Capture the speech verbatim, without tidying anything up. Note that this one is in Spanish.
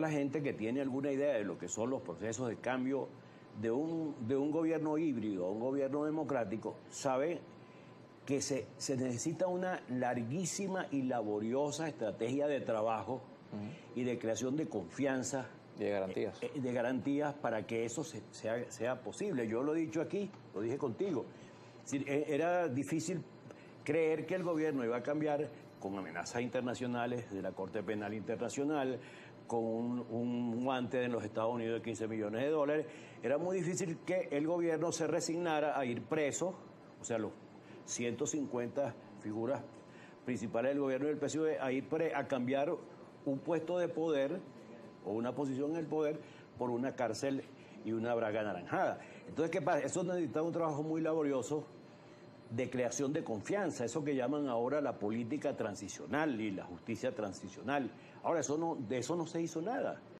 la gente que tiene alguna idea de lo que son los procesos de cambio de un, de un gobierno híbrido a un gobierno democrático sabe que se, se necesita una larguísima y laboriosa estrategia de trabajo uh-huh. y de creación de confianza. De garantías. Eh, de garantías para que eso se, sea, sea posible. Yo lo he dicho aquí, lo dije contigo. Es decir, era difícil creer que el gobierno iba a cambiar con amenazas internacionales de la Corte Penal Internacional, con un, un guante en los Estados Unidos de quince millones de dólares. Era muy difícil que el gobierno se resignara a ir preso, o sea, los ciento cincuenta figuras principales del gobierno y del P S U V, a ir pre, a cambiar un puesto de poder o una posición en el poder por una cárcel y una braga anaranjada. Entonces, ¿qué pasa? Eso necesita un trabajo muy laborioso de creación de confianza, eso que llaman ahora la política transicional y la justicia transicional. Ahora, eso no, de eso no se hizo nada.